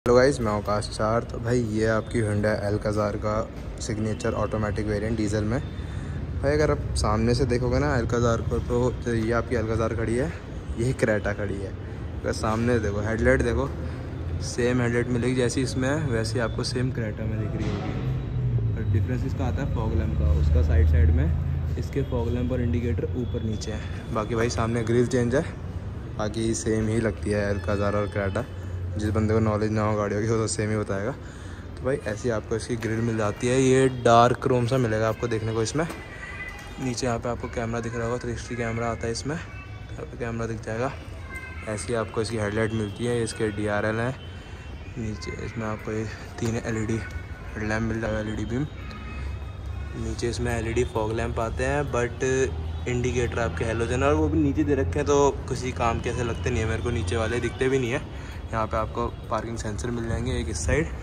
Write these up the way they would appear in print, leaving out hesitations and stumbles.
Hello guys, मैं आकाश चार। तो भाई ये आपकी हुंडई अल्काज़ार का सिग्नेचर ऑटोमेटिक वेरिएंट डीजल में। भाई अगर आप सामने से देखोगे ना अल्काज़ार को, तो ये आपकी अल्काज़ार खड़ी है, ये क्रेटा खड़ी है। अगर सामने देखो, हेडलाइट देखो, सेम हेडलाइट मिलेगी जैसी इसमें है वैसी आपको सेम क्रेटा में दिख रही होगी। और डिफरेंस इसका आता है फॉग लैम्प का। उसका साइड में इसके फॉग लैम्प और इंडिकेटर ऊपर नीचे है। बाकी भाई सामने ग्रिल चेंज है, बाकी सेम ही लगती है अल्काज़ार और क्रेटा। जिस बंदे को नॉलेज ना हो गाड़ियों की वो तो सेम ही बताएगा। तो भाई ऐसी आपको इसकी ग्रिल मिल जाती है। ये डार्क क्रोम सा मिलेगा आपको देखने को इसमें। नीचे यहाँ पे आपको कैमरा दिख रहा होगा, 360 कैमरा आता है इसमें, कैमरा दिख जाएगा। ऐसी आपको इसकी हेडलाइट मिलती है। इसके DRL है। नीचे इसमें आपको ये 3 LED हेडलैम्प मिल जाएगा, LED बीम। नीचे इसमें LED फॉग लैम्प आते हैं, बट इंडिकेटर आपके हेलोजन और वो भी नीचे दे रखे हैं, तो किसी काम के ऐसे लगते नहीं है मेरे को। नीचे वाले दिखते भी नहीं है। यहाँ पे आपको पार्किंग सेंसर मिल जाएंगे, एक इस साइड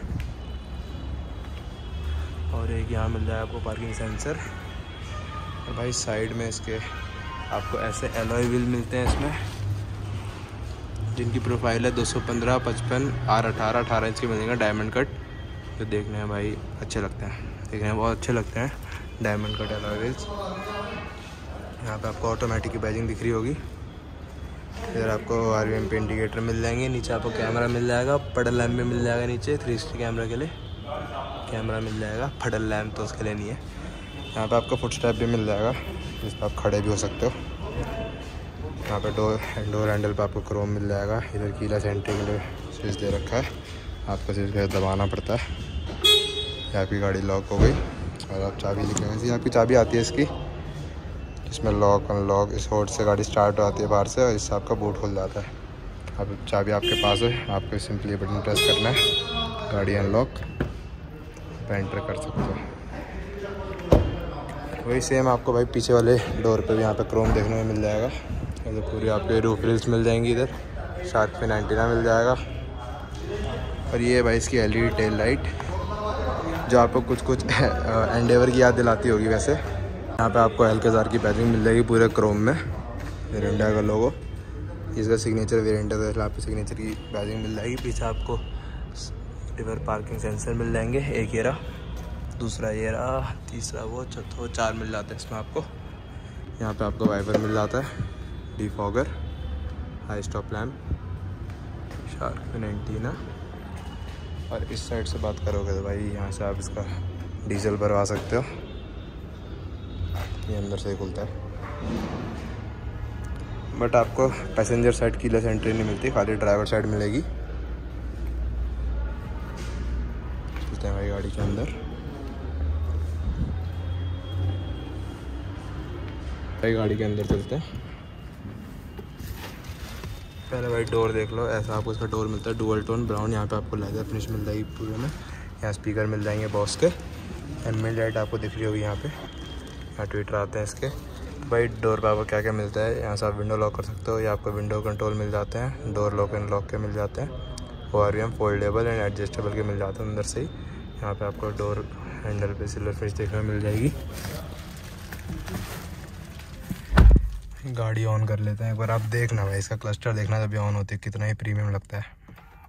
और एक यहाँ मिल जाएगा आपको पार्किंग सेंसर। और भाई साइड में इसके आपको ऐसे एलॉय व्हील मिलते हैं इसमें, जिनकी प्रोफाइल है 215, 55, R18, 18 इंच के मिलेंगे डायमंड कट। जो देखने में भाई अच्छे लगते हैं, देखने में बहुत अच्छे लगते हैं डायमंड कट एलॉय व्हील्स। यहाँ पे आपको ऑटोमेटिक की बैजिंग दिख रही होगी। इधर आपको RVM पे इंडिकेटर मिल जाएंगे। नीचे आपको कैमरा मिल जाएगा, पडल लैम्प भी मिल जाएगा। नीचे 360 कैमरा के लिए कैमरा मिल जाएगा, पडल लैम्प तो उसके लिए नहीं है। यहाँ पे आपको फुट स्टेप भी मिल जाएगा, जिस पर आप खड़े भी हो सकते हो। यहाँ पे डोर हैंडल पे आपको क्रोम मिल जाएगा। इधर कीलेस एंट्री के लिए स्विच दे रखा है, आपको सिर्फ दबाना पड़ता है। ये आपकी गाड़ी लॉक हो गई और आप चाबी लेके वैसे आपकी चाबी आती है इसकी, इसमें लॉक अनलॉक, इस होल्ड से गाड़ी स्टार्ट आती है बाहर से और इससे आपका बूट खुल जाता है। अब चाबी आपके पास है, आपको सिंपली बटन प्रेस करना है, गाड़ी अनलॉक, एंटर कर सकते हो। वही सेम आपको भाई पीछे वाले डोर पे भी यहाँ पे क्रोम देखने में मिल जाएगा। इधर पूरी आपके रूफ रिल्स मिल जाएंगी। इधर शार्क फिन एंटीना मिल जाएगा। और ये भाई इसकी LED टेल लाइट, जो आपको कुछ एंडेवर की याद दिलाती होगी। वैसे यहाँ पे आपको अल्काज़ार की बैजिंग मिल जाएगी पूरे क्रोम में, हुंडई का लोगो। इसका सिग्नेचर वेरिएंट है, तो यहाँ पे सिग्नेचर की बैजिंग मिल जाएगी। पीछे आपको रिवर पार्किंग सेंसर मिल जाएंगे, एक ये रहा, दूसरा ये रहा, तीसरा वो, चौथा वो, 4 मिल जाते हैं इसमें आपको। यहाँ पे आपको वाइपर मिल जाता है, defogger, high stop lamp, shark fin antenna. और इस साइड से बात करोगे तो भाई यहाँ से आप इसका डीजल भरवा सकते हो। ये अंदर से ही खुलता है, बट आपको पैसेंजर साइड कीलेस एंट्री नहीं मिलती, खाली ड्राइवर साइड मिलेगी। चलते हैं भाई गाड़ी के अंदर। भाई गाड़ी के अंदर चलते हैं। पहले भाई डोर देख लो, ऐसा आपको इसका डोर मिलता है, डुअल टोन ब्राउन। यहाँ पे आपको लेदर फिनिश मिल जाएगी पूरे में। यहाँ स्पीकर मिल जाएंगे बॉस के, एम्बिएंट लाइट आपको दिख रही होगी यहाँ पे। यहाँ ट्विटर आते हैं इसके। भाई डोर पे आपको क्या क्या मिलता है, यहाँ से आप विंडो लॉक कर सकते हो, या आपको विंडो कंट्रोल मिल जाते हैं, डोर लॉक एंड लॉक के मिल जाते हैं, ORVM फोल्डेबल एंड एडजस्टेबल के मिल जाते हैं अंदर से ही। यहाँ पे आपको डोर हैंडल पे सिल्वर फिनिश देखने मिल जाएगी। गाड़ी ऑन कर लेते हैं एक बार, आप देखना भाई इसका क्लस्टर देखना जब ऑन होती है कितना ही प्रीमियम लगता है।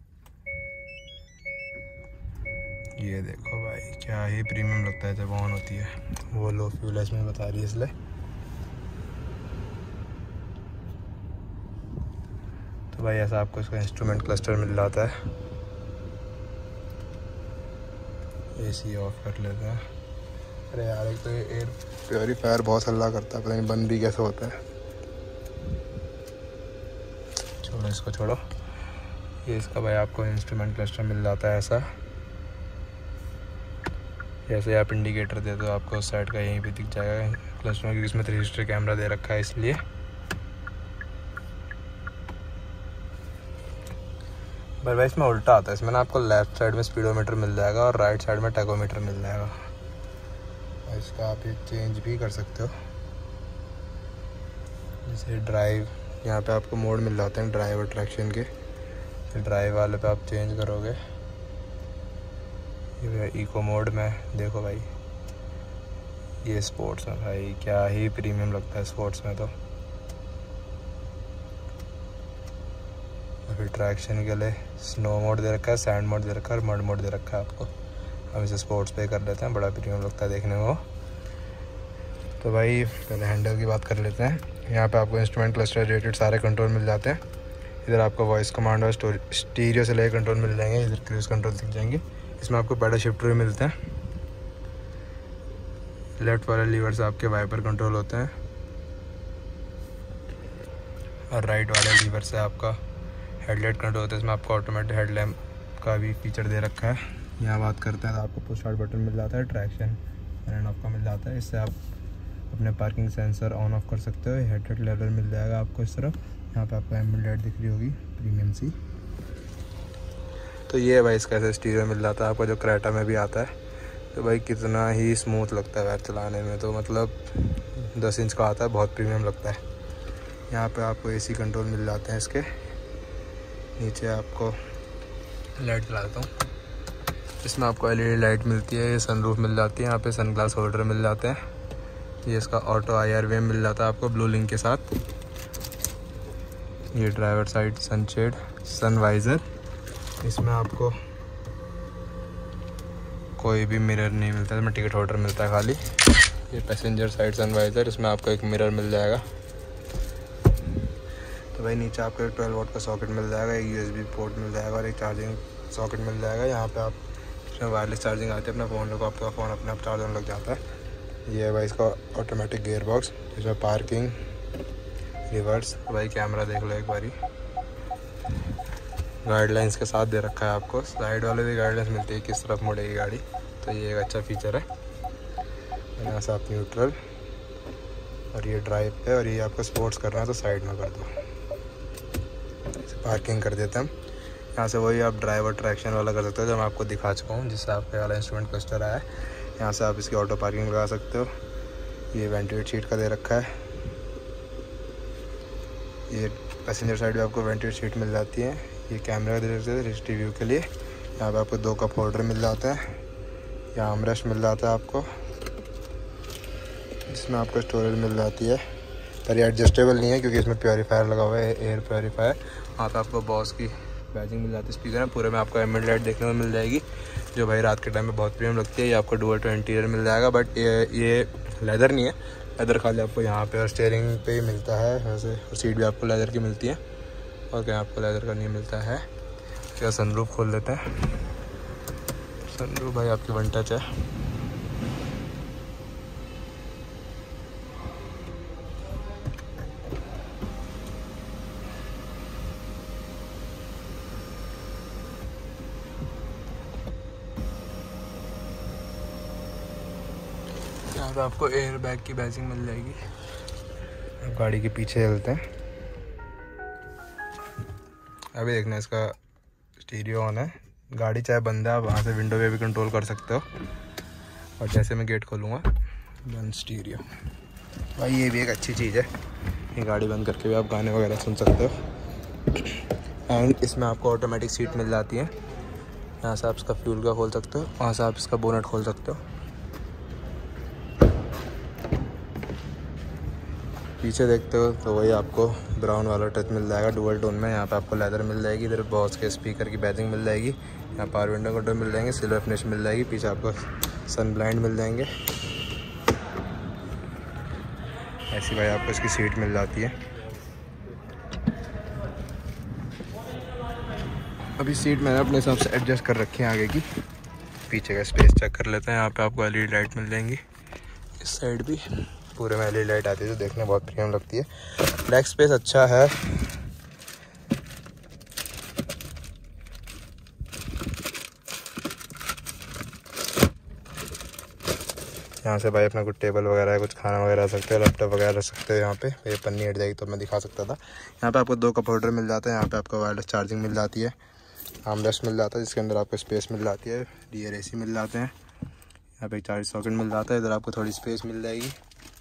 ये देखो भाई क्या ही प्रीमियम लगता है जब ऑन होती है। वो लो फ्यूल है इसमें बता रही है इसलिए। तो भाई ऐसा आपको इसका इंस्ट्रूमेंट क्लस्टर मिल जाता है। AC ऑफ कर लेते हैं। अरे यार एक तो ये एयर प्योरीफायर बहुत हल्ला करता है, पता नहीं बंद भी कैसे होता है। छोड़ो इसको, छोड़ो। ये इसका भाई आपको इंस्ट्रूमेंट क्लस्टर मिल जाता है ऐसा। जैसे आप इंडिकेटर दे दो आपको उस साइड का यहीं पे दिख जाएगा क्लस्टर में, क्योंकि इसमें 360 कैमरा दे रखा है इसलिए। पर भाई इसमें उल्टा आता है, इसमें ना आपको लेफ्ट साइड में स्पीडोमीटर मिल जाएगा और राइट साइड में टैकोमीटर मिल जाएगा। इसका आप ये चेंज भी कर सकते हो। जैसे ड्राइव, यहाँ पे आपको मोड मिल जाते हैं ड्राइव और ट्रैक्शन के। ड्राइव वाले पे आप चेंज करोगे, ये इको मोड में देखो भाई, ये स्पोर्ट्स में भाई क्या ही प्रीमियम लगता है स्पोर्ट्स में। तो फिर ट्रैक्शन के लिए स्नो मोड दे रखा है, सैंड मोड दे रखा है और मड मोड दे रखा है आपको। हम इसे स्पोर्ट्स पे कर लेते हैं, बड़ा प्रीमियम लगता है देखने में वो। तो भाई पहले हैंडल की बात कर लेते हैं। यहाँ पे आपको इंस्ट्रूमेंट क्लस्टर रिलेटेड सारे कंट्रोल मिल जाते हैं। इधर आपको वॉइस कमांड और स्टीरियो से लेकर कंट्रोल मिल जाएंगे। इधर क्रूज कंट्रोल दिख जाएंगे। इसमें आपको पैडल शिफ्टर भी मिलते हैं। लेफ्ट वाले लीवर से आपके वाइपर कंट्रोल होते हैं और राइट वाले लीवर से आपका हेडलाइट कंट्रोल होता है। इसमें आपको ऑटोमेटिक हेडलैम्प का भी फीचर दे रखा है। यहाँ बात करते हैं तो आपको पुश स्टार्ट बटन मिल जाता है, ट्रैक्शन एंड ऑफ का मिल जाता है। इससे आप अपने पार्किंग सेंसर ऑन ऑफ कर सकते हो। हेडलाइट लेवल मिल जाएगा आपको इस तरफ। यहाँ पे आपको एम्बिएंट लाइट दिख रही होगी प्रीमियम सी। तो ये है भाई इसका ऐसे स्टीरियो मिल जाता है आपको, जो क्रेटा में भी आता है। तो भाई कितना ही स्मूथ लगता है यार चलाने में, तो मतलब 10 इंच का आता है, बहुत प्रीमियम लगता है। यहाँ पे आपको एसी कंट्रोल मिल जाते हैं इसके। नीचे आपको लाइट चला देता हूँ। इसमें आपको एलईडी लाइट मिलती है, ये सनरूफ मिल जाती है। यहाँ पे सनग्लास होल्डर मिल जाते हैं। ये इसका ऑटो IRVM मिल जाता है आपको ब्लू लिंक के साथ। ये driver side sunshade, sun visor. इसमें आपको कोई भी मिरर नहीं मिलता है, इसमें टिकट होल्डर मिलता है खाली। ये पैसेंजर साइड सन वाइज़र, इसमें आपको एक मिरर मिल जाएगा। तो भाई नीचे आपको एक 12 वोल्ट का सॉकेट मिल जाएगा, एक USB पोर्ट मिल जाएगा और एक चार्जिंग सॉकेट मिल जाएगा। यहाँ पे आप इसमें वायरलेस चार्जिंग आती है, अपना फ़ोन को आपका फ़ोन अपने आप चार्ज होने लग जाता है। ये है भाई इसका ऑटोमेटिक गियर बॉक्स, जिसमें पार्किंग, रिवर्स। भाई कैमरा देख लो एक बारी। गाइडलाइंस के साथ दे रखा है आपको। साइड वाले भी गाइडलाइंस मिलती है किस तरफ मुड़ेगी गाड़ी, तो ये एक अच्छा फीचर है। यहाँ से आप न्यूट्रल और ये ड्राइव पे, और ये आपको स्पोर्ट्स करना है तो साइड में कर दो। पार्किंग कर देते हैं हम। यहाँ से वही आप ड्राइव और ट्रैक्शन वाला कर सकते हो, जो मैं आपको दिखा चुका हूँ, जिससे आपके वाला इंस्ट्रूमेंट क्लस्टर आया है। यहाँ से आप इसकी ऑटो पार्किंग लगा सकते हो। ये वेंटिलेट सीट का दे रखा है। ये पैसेंजर साइड में आपको वेंटिलेट सीट मिल जाती है। ये कैमरा दे रखते हैं रिस्ट व्यू के लिए। यहाँ पे आपको 2 कप होल्डर मिल जाते हैं। यहाँ आर्मरेस्ट मिल जाता है आपको, जिसमें आपको स्टोरेज मिल जाती है। पर ये एडजस्टेबल नहीं है क्योंकि इसमें प्योरीफायर लगा हुआ है, एयर प्योरीफायर। वहाँ पे आपको बॉस की बैजिंग मिल जाती है। स्पीकर है पूरे में आपको एम्बिएंट लाइट देखने को मिल जाएगी, जो भाई रात के टाइम में बहुत प्रीमियम लगती है। ये आपको डुअल टोन इंटीरियर मिल जाएगा, बट ये लेदर नहीं है। लेदर खाली आपको यहाँ पे और स्टीयरिंग पे ही मिलता है वैसे, और सीट भी आपको लेदर की मिलती है, और क्या आपको लेदर का नहीं मिलता है। क्या सनरूफ खोल लेते हैं। सनरूफ भाई आपकी 1 टच है। यहाँ पे आपको एयर बैग की बैजिंग मिल जाएगी। अब गाड़ी के पीछे चलते हैं। अभी देखना इसका स्टीरियो ऑन है। गाड़ी चाहे बंद है, आप वहाँ से विंडो पे भी कंट्रोल कर सकते हो। और जैसे मैं गेट खोलूँगा, बंद स्टीरियो। भाई ये भी एक अच्छी चीज़ है, ये गाड़ी बंद करके भी आप गाने वगैरह सुन सकते हो। एंड इसमें आपको ऑटोमेटिक सीट मिल जाती है। यहाँ से आप इसका फ्यूल का खोल सकते हो, वहाँ से आप इसका बोनट खोल सकते हो। पीछे देखते हो तो वही आपको ब्राउन वाला टच मिल जाएगा डुअल टोन में। यहाँ पे आपको लेदर मिल जाएगी। इधर बॉस के स्पीकर की बैजिंग मिल जाएगी। यहाँ पावर विंडो कंट्रोल मिल जाएंगे, सिल्वर फिनिश मिल जाएगी। पीछे आपको सन ब्लाइंड मिल जाएंगे। ऐसी भाई आपको इसकी सीट मिल जाती है। अभी सीट मैंने अपने हिसाब से एडजस्ट कर रखी है आगे की। पीछे का स्पेस चेक कर लेते हैं। यहाँ पे आपको एलईडी लाइट मिल जाएंगी। इस साइड भी पूरे में एलईडी लाइट आती है, जो देखने में बहुत प्रीमियम लगती है। बैक स्पेस अच्छा है। यहाँ से भाई अपना कुछ टेबल वगैरह है, कुछ खाना वगैरह रख सकते हो, लैपटॉप वगैरह रख सकते हो। यहाँ पे ये पन्नी हट जाएगी तो मैं दिखा सकता था। यहाँ पे आपको 2 कप होल्डर मिल जाता है। यहाँ पे आपको वायरलेस चार्जिंग मिल जाती है। आर्मरेस्ट मिल जाता है, जिसके अंदर आपको स्पेस मिल जाती है। रियर एसी मिल जाते हैं। यहाँ पे एक चार्ज सॉकेट मिल जाता है। इधर आपको थोड़ी स्पेस मिल जाएगी।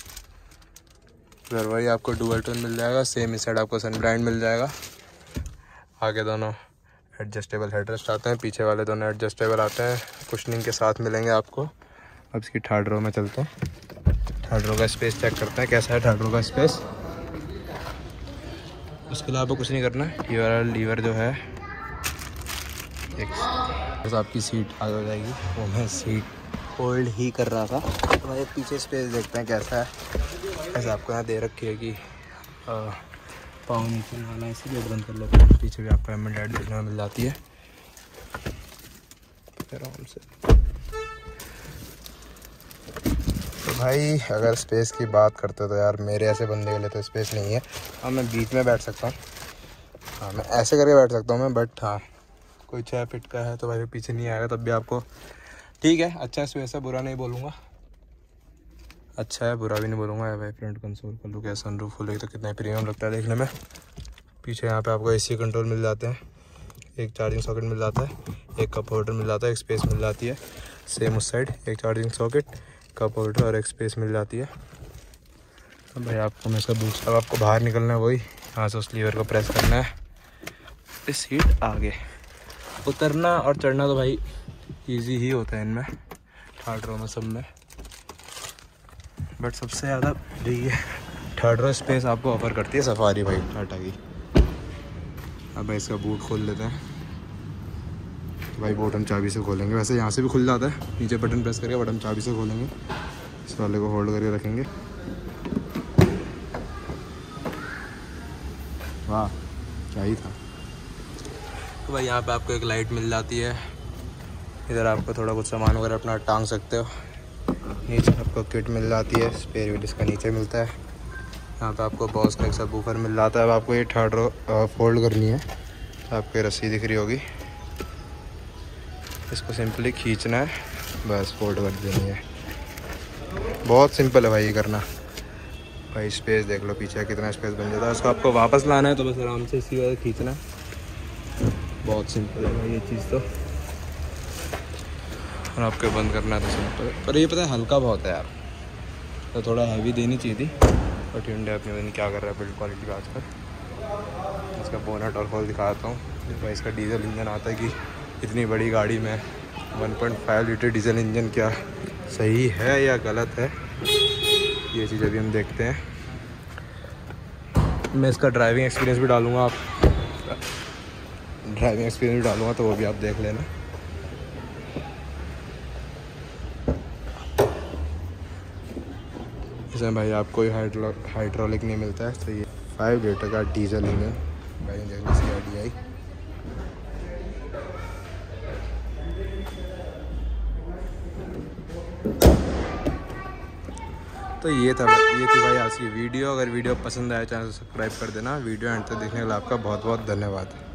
इधर वही आपको डुअल टोन मिल जाएगा। सेम इस साइड आपको सन ब्लाइंड मिल जाएगा। आगे दोनों एडजस्टेबल हेडरेस्ट आते हैं, पीछे वाले दोनों एडजस्टेबल आते हैं, कुशनिंग के साथ मिलेंगे आपको। अब इसकी थर्ड रो में चलते हैं। थर्ड रो का स्पेस चेक करते हैं कैसा है थर्ड रो का स्पेस। उसके अलावा कुछ नहीं करना। ये वाला लीवर जो है एक बस आपकी सीट आगे हो जाएगी। वो मैं सीट होल्ड ही कर रहा था। तो भाई पीछे स्पेस देखते हैं कैसा है। ऐसा आपको यहाँ दे रखी है कि पाँव नीचे ना आना, इसीलिए बंद कर लेते हैं। पीछे भी आपको एम लाइट देखने में मिल जाती है आराम से। तो भाई अगर स्पेस की बात करते हो तो यार मेरे ऐसे बंदे के लिए तो स्पेस नहीं है। हाँ मैं बीच में बैठ सकता हूँ, हाँ मैं ऐसे करके बैठ सकता हूँ मैं, बट हाँ कोई 6 फीट का है तो भाई पीछे नहीं आएगा तब भी आपको ठीक है। अच्छा है स्पेस है, बुरा नहीं बोलूँगा, अच्छा है, बुरा भी नहीं बोलूँगा। भाई फ्रंट कंसोल का लुक है, सनरूफ खोले तो कितना प्रीमियम लगता है देखने में। पीछे यहाँ पे आपको एसी कंट्रोल मिल जाते हैं, एक चार्जिंग सॉकेट मिल जाता है, एक कप होल्डर मिल जाता है, एक स्पेस मिल जाती है। सेम उस साइड एक चार्जिंग सॉकेट, कप होल्डर और एक स्पेस मिल जाती है। अब भाई आपको मैं इसका बूस्ट, अब आपको बाहर निकलना है, वही यहाँ से उस लीवर को प्रेस करना है, इस सीट आगे। उतरना और चढ़ना तो भाई इजी ही होता है इनमें, थर्ड रो में सब में, बट सबसे ज़्यादा ये थर्ड रो स्पेस आपको ऑफर करती है सफारी भाई टाटा की। अब भाई इसका बूट खोल लेते हैं। तो भाई बटन चाबी से खोलेंगे, वैसे यहाँ से भी खुल जाता है, नीचे बटन प्रेस करके बटन चाबी से खोलेंगे। इस वाले को होल्ड करके रखेंगे। वाह क्या ही था। तो भाई यहाँ पे आपको एक लाइट मिल जाती है, इधर आपको थोड़ा कुछ सामान वगैरह अपना टांग सकते हो। नीचे आपको किट मिल जाती है, स्पेयर व्हील इसका नीचे मिलता है। यहाँ पे आपको बॉस का एक सबवूफर मिल जाता है। अब आपको ये थर्ड रो फोल्ड करनी है, तो आपको रस्सी दिख रही होगी, इसको सिंपली खींचना है, बस फोल्ड कर देनी है। बहुत सिंपल है भाई ये करना। भाई स्पेस देख लो पीछे कितना स्पेस बन जाता है। उसको आपको वापस लाना है तो बस आराम से इसी वजह खींचना है, बहुत सिंपल है भाई ये चीज़ तो। और आपको बंद करना है तो सिंपल है, पर ये पता है हल्का बहुत है यार, तो थोड़ा हैवी देनी चाहिए थी। बट इंडिया अपनी पता नहीं क्या कर रहा है बिल्ड क्वालिटी का आजकल। इसका बोनट और खोल दिखाता हूँ। भाई इसका डीजल इंजन आता है कि इतनी बड़ी गाड़ी में 1.5 लीटर डीजल इंजन क्या सही है या गलत है, ये चीज़ अभी हम देखते हैं। मैं इसका ड्राइविंग एक्सपीरियंस भी डालूँगा, आप ड्राइविंग एक्सपीरियंस भी डालूँगा तो वो भी आप देख लेना। इसमें भाई आपको हाइड्रोलिक नहीं मिलता है, तो ये 5 लीटर का डीजल इंजन भाई देखने से CRDI। तो ये थी भाई आज की वीडियो। अगर वीडियो पसंद आया चैनल को सब्सक्राइब कर देना। वीडियो एंड तक देखने के लिए आपका बहुत बहुत धन्यवाद।